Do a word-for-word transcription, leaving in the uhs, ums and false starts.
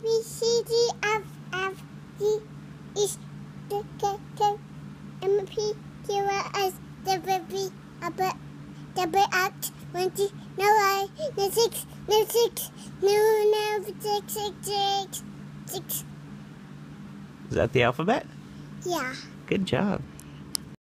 B, C, D, F, F, G, H, K, K, K, M, P, Q, R, S, W, V, W, W, X, twenty, no I, no six, no six, no, no, six, six, six, six. Is that the alphabet? Yeah. Good job.